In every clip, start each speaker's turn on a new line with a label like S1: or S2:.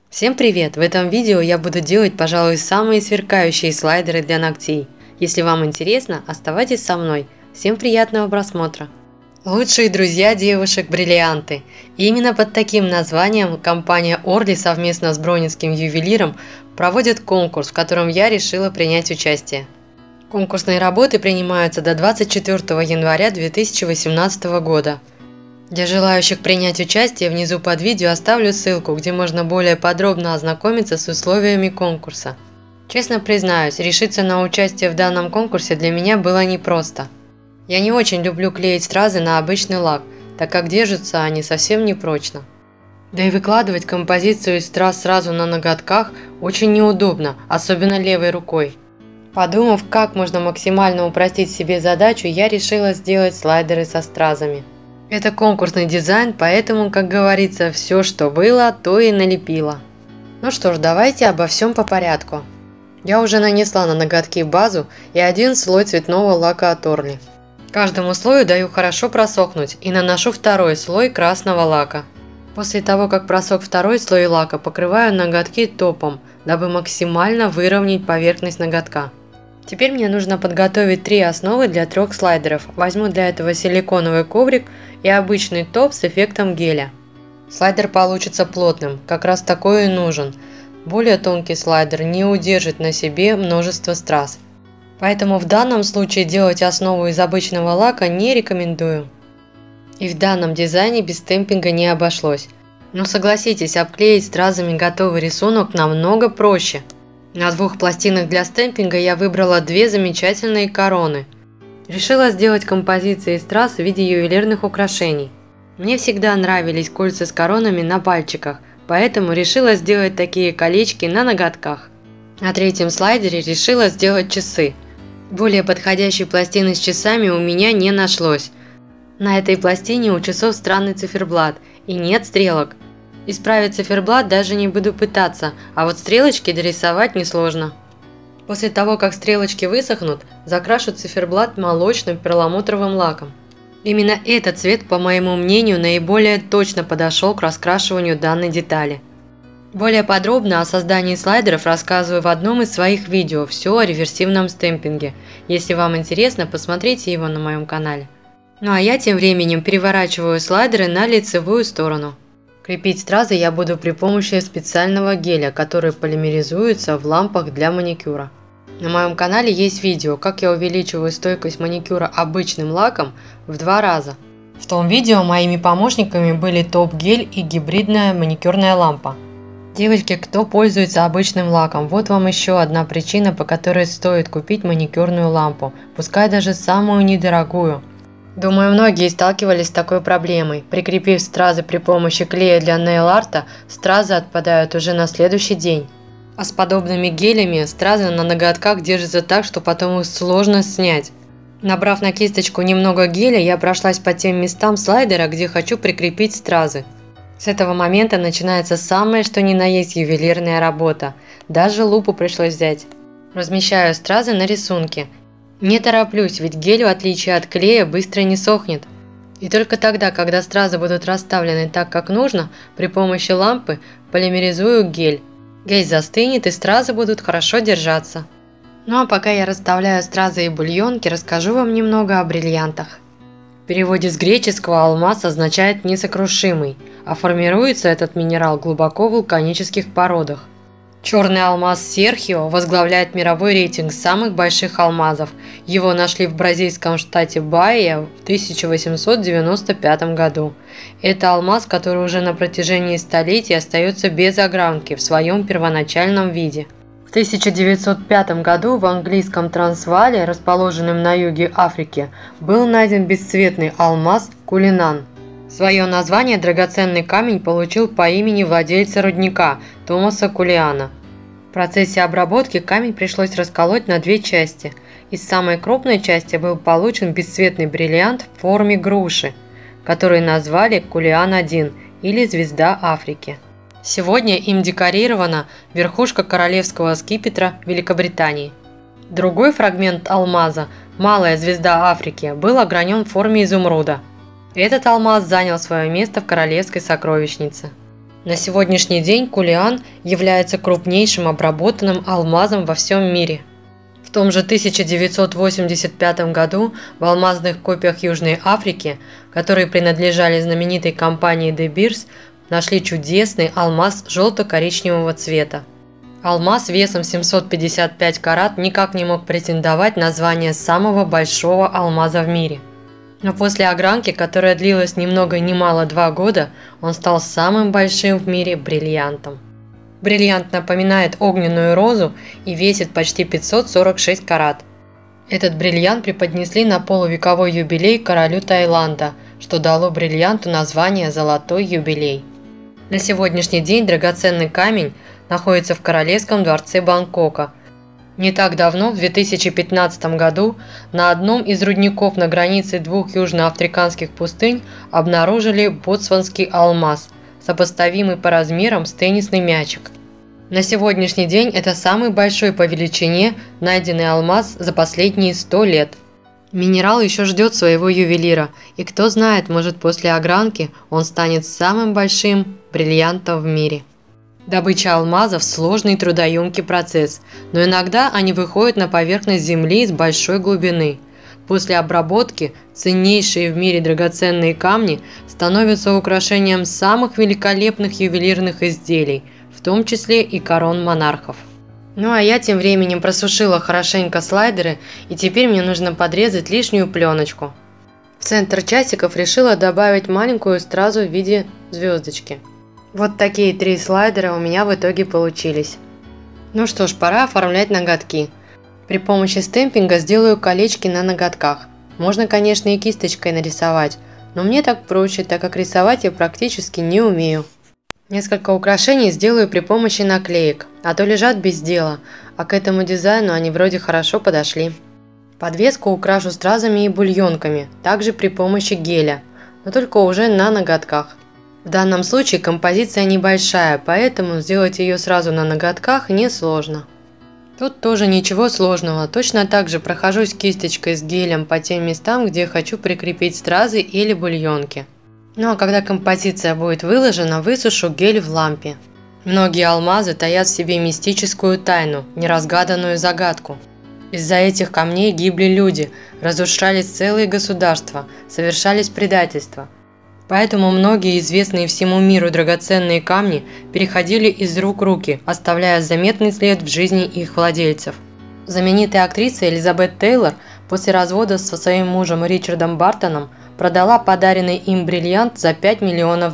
S1: Всем привет! В этом видео я буду делать, пожалуй, самые сверкающие слайдеры для ногтей. Если вам интересно, оставайтесь со мной. Всем приятного просмотра! Лучшие друзья девушек – бриллианты. И именно под таким названием компания Orly совместно с бронинским ювелиром проводит конкурс, в котором я решила принять участие. Конкурсные работы принимаются до 24 января 2018 года. Для желающих принять участие внизу под видео оставлю ссылку, где можно более подробно ознакомиться с условиями конкурса. Честно признаюсь, решиться на участие в данном конкурсе для меня было непросто. Я не очень люблю клеить стразы на обычный лак, так как держатся они совсем непрочно. Да и выкладывать композицию из страз сразу на ноготках очень неудобно, особенно левой рукой. Подумав, как можно максимально упростить себе задачу, я решила сделать слайдеры со стразами. Это конкурсный дизайн, поэтому, как говорится, все, что было, то и налепила. Ну что ж, давайте обо всем по порядку. Я уже нанесла на ноготки базу и один слой цветного лака от Orly. Каждому слою даю хорошо просохнуть и наношу второй слой красного лака. После того, как просох второй слой лака, покрываю ноготки топом, дабы максимально выровнять поверхность ноготка. Теперь мне нужно подготовить 3 основы для 3 слайдеров. Возьму для этого силиконовый коврик и обычный топ с эффектом геля. Слайдер получится плотным, как раз такой и нужен. Более тонкий слайдер не удержит на себе множество страз. Поэтому в данном случае делать основу из обычного лака не рекомендую. И в данном дизайне без темпинга не обошлось. Но согласитесь, обклеить стразами готовый рисунок намного проще. На 2 пластинах для стемпинга я выбрала 2 замечательные короны. Решила сделать композиции из страз в виде ювелирных украшений. Мне всегда нравились кольца с коронами на пальчиках, поэтому решила сделать такие колечки на ноготках. На 3-м слайдере решила сделать часы. Более подходящей пластины с часами у меня не нашлось. На этой пластине у часов странный циферблат и нет стрелок. Исправить циферблат даже не буду пытаться, а вот стрелочки дорисовать несложно. После того, как стрелочки высохнут, закрашу циферблат молочным перламутровым лаком. Именно этот цвет, по моему мнению, наиболее точно подошел к раскрашиванию данной детали. Более подробно о создании слайдеров рассказываю в одном из своих видео «Все о реверсивном стемпинге». Если вам интересно, посмотрите его на моем канале. Ну а я тем временем переворачиваю слайдеры на лицевую сторону. Крепить стразы я буду при помощи специального геля, который полимеризуется в лампах для маникюра. На моем канале есть видео, как я увеличиваю стойкость маникюра обычным лаком в 2 раза. В том видео моими помощниками были топ-гель и гибридная маникюрная лампа. Девочки, кто пользуется обычным лаком, вот вам еще одна причина, по которой стоит купить маникюрную лампу, пускай даже самую недорогую. Думаю, многие сталкивались с такой проблемой. Прикрепив стразы при помощи клея для нейл-арта, стразы отпадают уже на следующий день. А с подобными гелями стразы на ноготках держатся так, что потом их сложно снять. Набрав на кисточку немного геля, я прошлась по тем местам слайдера, где хочу прикрепить стразы. С этого момента начинается самое что ни на есть ювелирная работа. Даже лупу пришлось взять. Размещаю стразы на рисунке. Не тороплюсь, ведь гель, в отличие от клея, быстро не сохнет. И только тогда, когда стразы будут расставлены так, как нужно, при помощи лампы полимеризую гель. Гель застынет и стразы будут хорошо держаться. Ну а пока я расставляю стразы и бульонки, расскажу вам немного о бриллиантах. В переводе с греческого алмаз означает несокрушимый, а формируется этот минерал глубоко в вулканических породах. Черный алмаз Серхио возглавляет мировой рейтинг самых больших алмазов. Его нашли в бразильском штате Баия в 1895 году. Это алмаз, который уже на протяжении столетий остается без огранки в своем первоначальном виде. В 1905 году в английском Трансваале, расположенном на юге Африки, был найден бесцветный алмаз Кулинан. Свое название драгоценный камень получил по имени владельца рудника Томаса Кулиана. В процессе обработки камень пришлось расколоть на 2 части. Из самой крупной части был получен бесцветный бриллиант в форме груши, который назвали Кулиан-1 или Звезда Африки. Сегодня им декорирована верхушка королевского скипетра Великобритании. Другой фрагмент алмаза, Малая Звезда Африки, был огранен в форме изумруда. Этот алмаз занял свое место в королевской сокровищнице. На сегодняшний день Кулиан является крупнейшим обработанным алмазом во всем мире. В том же 1985 году в алмазных копиях Южной Африки, которые принадлежали знаменитой компании De Beers, нашли чудесный алмаз желто-коричневого цвета. Алмаз весом 755 карат никак не мог претендовать на звание самого большого алмаза в мире. Но после огранки, которая длилась ни много ни мало 2 года, он стал самым большим в мире бриллиантом. Бриллиант напоминает огненную розу и весит почти 546 карат. Этот бриллиант преподнесли на полувековой юбилей королю Таиланда, что дало бриллианту название «Золотой юбилей». На сегодняшний день драгоценный камень находится в Королевском дворце Бангкока. Не так давно, в 2015 году, на одном из рудников на границе 2 южноафриканских пустынь обнаружили ботсванский алмаз, сопоставимый по размерам с теннисный мячик. На сегодняшний день это самый большой по величине найденный алмаз за последние 100 лет. Минерал еще ждет своего ювелира, и кто знает, может после огранки он станет самым большим бриллиантом в мире. Добыча алмазов – сложный трудоемкий процесс, но иногда они выходят на поверхность Земли с большой глубины. После обработки ценнейшие в мире драгоценные камни становятся украшением самых великолепных ювелирных изделий, в том числе и корон монархов. Ну а я тем временем просушила хорошенько слайдеры, и теперь мне нужно подрезать лишнюю пленочку. В центр часиков решила добавить маленькую стразу в виде звездочки. Вот такие 3 слайдера у меня в итоге получились. Ну что ж, пора оформлять ноготки. При помощи стемпинга сделаю колечки на ноготках. Можно, конечно, и кисточкой нарисовать, но мне так проще, так как рисовать я практически не умею. Несколько украшений сделаю при помощи наклеек, а то лежат без дела, а к этому дизайну они вроде хорошо подошли. Подвеску украшу стразами и бульонками, также при помощи геля, но только уже на ноготках. В данном случае композиция небольшая, поэтому сделать ее сразу на ноготках несложно. Тут тоже ничего сложного, точно так же прохожусь кисточкой с гелем по тем местам, где хочу прикрепить стразы или бульонки. Ну а когда композиция будет выложена, высушу гель в лампе. Многие алмазы таят в себе мистическую тайну, неразгаданную загадку. Из-за этих камней гибли люди, разрушались целые государства, совершались предательства. Поэтому многие известные всему миру драгоценные камни переходили из рук в руки, оставляя заметный след в жизни их владельцев. Знаменитая актриса Элизабет Тейлор после развода со своим мужем Ричардом Бартоном продала подаренный им бриллиант за $5 миллионов.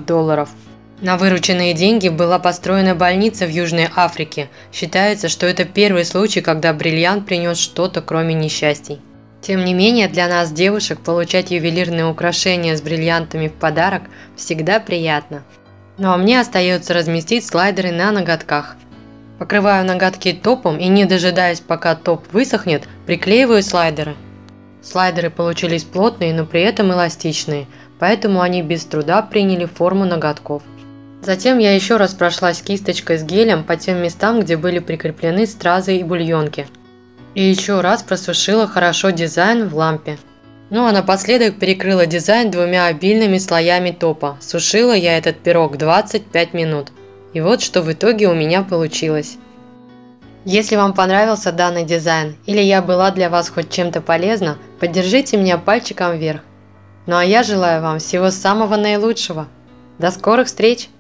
S1: На вырученные деньги была построена больница в Южной Африке. Считается, что это первый случай, когда бриллиант принес что-то кроме несчастий. Тем не менее, для нас, девушек, получать ювелирные украшения с бриллиантами в подарок всегда приятно. Ну а мне остается разместить слайдеры на ноготках. Покрываю ноготки топом и, не дожидаясь, пока топ высохнет, приклеиваю слайдеры. Слайдеры получились плотные, но при этом эластичные, поэтому они без труда приняли форму ноготков. Затем я еще раз прошлась кисточкой с гелем по тем местам, где были прикреплены стразы и бульонки. И еще раз просушила хорошо дизайн в лампе. Ну а напоследок перекрыла дизайн 2 обильными слоями топа. Сушила я этот пирог 25 минут. И вот что в итоге у меня получилось. Если вам понравился данный дизайн или я была для вас хоть чем-то полезна, поддержите меня пальчиком вверх. Ну а я желаю вам всего самого наилучшего. До скорых встреч!